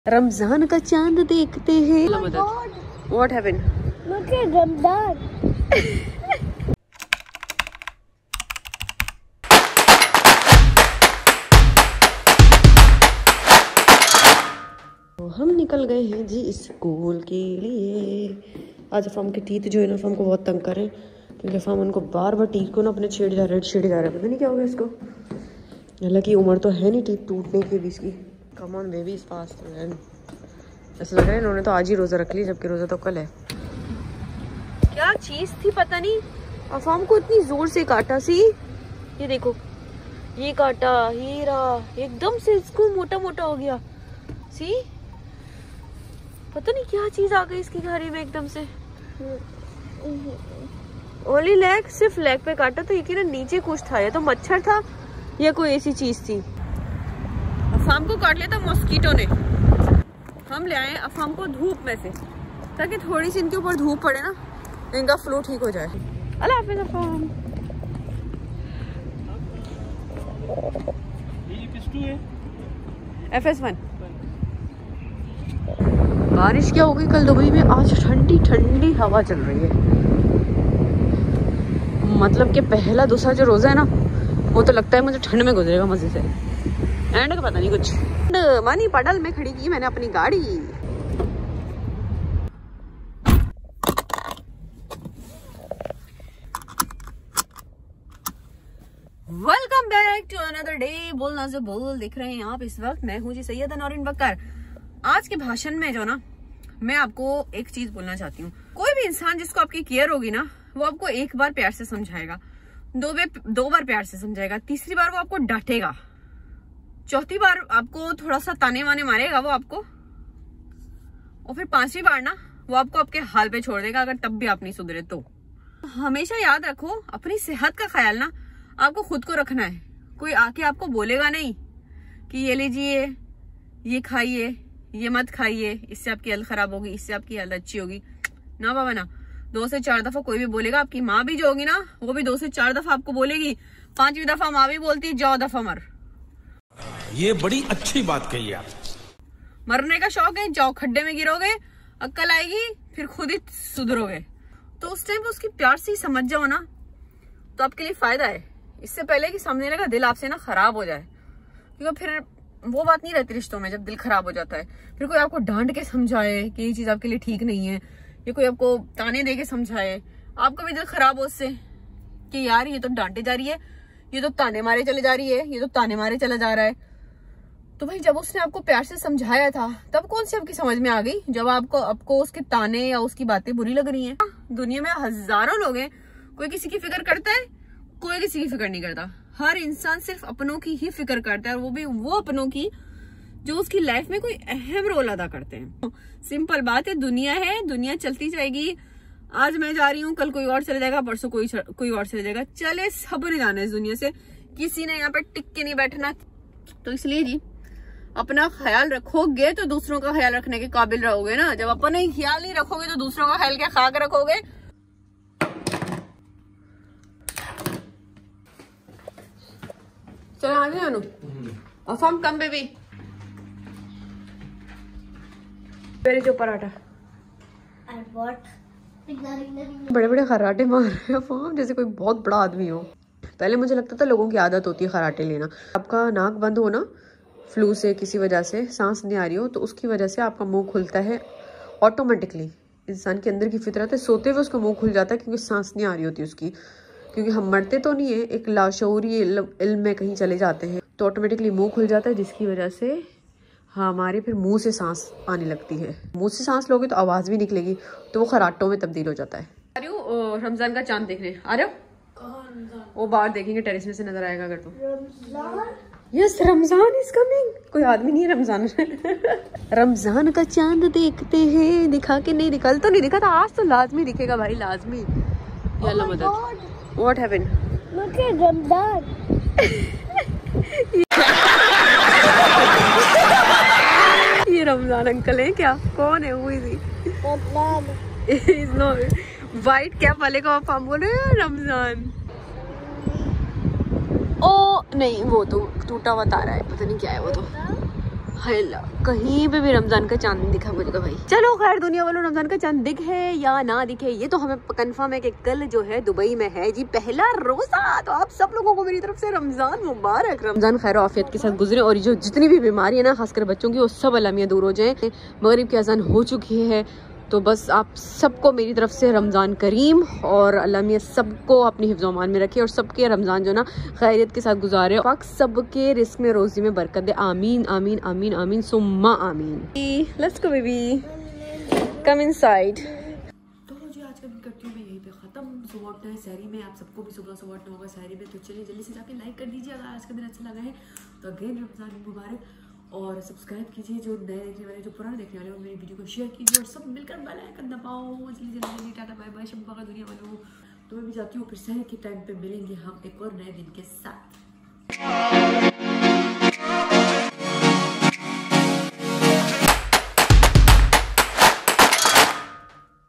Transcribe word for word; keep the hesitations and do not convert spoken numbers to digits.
रमजान का चांद देखते हैं। What happened? मुझे रमजान तो हम निकल गए हैं जी स्कूल के लिए। आज अफाम के टीथ जो है ना अफाम को बहुत तंग करें, क्योंकि अफाम उनको बार बार टीथ को ना अपने छेड़ जा रहा है छेड़ जा रहा है पता नहीं क्या हो गया इसको। हालांकि उम्र तो है नहीं टीथ टूटने की भी इसकी। Come on baby is fast man. ऐसा लग रहा है इन्होंने तो आज ही रोज़ा रख ली, जबकि रोज़ा तो कल है। क्या चीज़ थी पता नहीं, अफाम को इतनी जोर से काटा सी। ये देखो ये काटा, ये रहा, एकदम से इसको मोटा मोटा हो गया सी। पता नहीं क्या चीज आ गई इसकी घारी में एकदम से। ओनली लेग, सिर्फ लेग पे काटा तो यकीनन नीचे कुछ था, या तो मच्छर था या कोई ऐसी चीज थी। अफाम को काट लिया था मॉस्किटो ने। हम ले आए अफाम को धूप में से, ताकि थोड़ी सी इनके ऊपर धूप पड़े ना, इनका फ्लू ठीक हो जाए। अल्लाह हाफिज़ अफाम। F S one. बारिश क्या हो गई कल दुबई में, आज ठंडी ठंडी हवा चल रही है। मतलब कि पहला दूसरा जो रोजा है ना, वो तो लगता है मुझे ठंड में गुजरेगा मजे से। एंड का पता नहीं कुछ। मानी पडल में खड़ी की मैंने अपनी गाड़ी। Welcome back to another day. बोलना से बोल दिख रहे हैं आप इस वक्त। मैं हूँ जी सैयदा नौरीन बकर। आज के भाषण में जो ना मैं आपको एक चीज बोलना चाहती हूँ। कोई भी इंसान जिसको आपकी केयर होगी ना, वो आपको एक बार प्यार से समझाएगा, दो बार दो बार प्यार से समझाएगा, तीसरी बार वो आपको डांटेगा, चौथी बार आपको थोड़ा सा ताने वाने मारेगा वो आपको, और फिर पांचवी बार ना वो आपको आपके हाल पे छोड़ देगा, अगर तब भी आप नहीं सुधरे तो। हमेशा याद रखो, अपनी सेहत का ख्याल ना आपको खुद को रखना है। कोई आके आपको बोलेगा नहीं कि ये लीजिए, ये खाइए, ये मत खाइए, इससे आपकी हेल्थ खराब होगी, इससे आपकी हेल्थ अच्छी होगी। ना बाबा ना। दो से चार दफा कोई भी बोलेगा, आपकी माँ भी जो होगी ना, वो भी दो से चार दफा आपको बोलेगी। पांचवी दफा माँ भी बोलती जाओ दफा मर। ये बड़ी अच्छी बात कही आप। मरने का शौक है, जाओ खड्डे में गिरोगे, अक्ल आएगी, फिर खुद ही सुधरोगे। तो उस टाइम उसकी प्यार से ही समझ जाओ ना, तो आपके लिए फायदा है। इससे पहले कि सामने वाले का दिल आपसे ना खराब हो जाए, क्योंकि फिर वो बात नहीं रहती रिश्तों में जब दिल खराब हो जाता है। फिर कोई आपको डांट के समझाए कि ये चीज आपके लिए ठीक नहीं है, या कोई आपको ताने दे के समझाए, आपका भी दिल खराब हो उससे कि यार ये तो डांटे जा रही है, ये तो ताने मारे चले जा रही है, ये तो ताने मारे चला जा रहा है। तो भाई जब उसने आपको प्यार से समझाया था, तब कौन सी आपकी समझ में आ गई, जब आपको आपको उसके ताने या उसकी बातें बुरी लग रही हैं। दुनिया में हजारों लोग हैं, कोई किसी की फिक्र करता है, कोई किसी की फिक्र नहीं करता। हर इंसान सिर्फ अपनों की ही फिक्र करता है, और वो भी वो अपनों की जो उसकी लाइफ में कोई अहम रोल अदा करते हैं। सिंपल बात है, दुनिया है, दुनिया चलती जाएगी। आज मैं जा रही हूँ, कल कोई और चले जाएगा, परसों कोई कोई और चले जाएगा। चले सब ने जाना है इस दुनिया से, किसी ने यहाँ पे टिक के नहीं बैठना। तो इसलिए जी अपना ख्याल रखोगे तो दूसरों का ख्याल रखने के काबिल रहोगे ना। जब अपना ही ख्याल नहीं रखोगे तो दूसरों का ख्याल क्या खाक रखोगे। चलो आ गए अनु। अफाम कम बेबी, मेरे जो पराठा बड़े बड़े खराटे मार रहे हैं अफाम, जैसे कोई बहुत बड़ा आदमी हो। पहले मुझे लगता था लोगों की आदत होती है खराटे लेना। आपका नाक बंद हो ना, फ्लू से किसी वजह से सांस नहीं आ रही हो, तो उसकी वजह से आपका मुंह खुलता है ऑटोमेटिकली। इंसान के अंदर की फितरत है, सोते हुए उसका मुंह खुल जाता है, क्योंकि सांस नहीं आ रही होती उसकी। क्योंकि हम मरते तो नहीं है, एक लाशऊरी इल्म में कहीं चले जाते हैं, तो ऑटोमेटिकली मुंह खुल जाता है, जिसकी वजह से हमारे फिर मुंह से सांस आने लगती है। मुंह से सांस लोगे तो आवाज भी निकलेगी, तो वो खराटों में तब्दील हो जाता है। आ रही हूँ रमजान का चांद देखने। आ रहे हो? वो बाहर देखेंगे, टेरेस में से नजर आएगा अगर तो। Yes Ramzan is coming. कोई आदमी नहीं है रमजान रमजान का चांद देखते हैं। दिखा के नहीं दिखा, तो नहीं दिखा था, आज तो लाजमी दिखेगा भाई, लाजमी। अल्लाह मदद। What happened? मुझे रमजान ये रमजान अंकल है क्या? कौन है? हुई थी वाइट कैप वाले को आप बोल रहे हैं रमजान। ओ नहीं, वो तो टूटा हुआ तारा है, पता नहीं क्या है वो तो। कहीं पे भी रमजान का चांद दिखा मुझे तो भाई। चलो खैर दुनिया वालों, रमजान का चांद दिखे या ना दिखे ये तो हमें कंफर्म है कि कल जो है दुबई में है जी पहला रोजा। तो आप सब लोगों को मेरी तरफ से रमजान मुबारक। रमजान खैर आफियत के साथ गुजरे और जो जितनी भी बीमारी है ना खासकर बच्चों की वो सब अलामियाँ दूर हो जाए। मगरिब की अजान हो चुकी है तो बस आप सबको मेरी तरफ से रमज़ान करीम और अल्लाह मियाँ सबको अपनी हिफ्ज़ अमान में रखे और सबके रमज़ान जो ना खैरियत के साथ गुजारे। पाक सबके रिस्क में रोज़ी में बरकत दे। आमीन आमीन आमीन आमीन सुम्मा आमीन। Let's go baby, come inside. तो जी आज का दिन करती हूँ मैं यहीं पे ख़त्म। सुबह उठना है सहरी में, आप सबको भी सुबह सुबह उठना होगा सहरी में। तो चलिए जल्दी से जाके लाइक कर दीजिए अगर आज का दिन अच्छा लगा है तो। अगेन रमज़ान मुबारक और सब्सक्राइब कीजिए जो नए देखने वाले, जो पुराने देखने वाले, और मेरी वीडियो को शेयर कीजिए और सब मिलकर बेल आइकन दबाओ। जल्दी जल्दी जल्दी टाटा बाय बाय शब बखैर दुनिया वालों। तो मैं भी जाती हूँ, फिर सहर के टाइम पे मिलेंगे हम एक और नए दिन के साथ।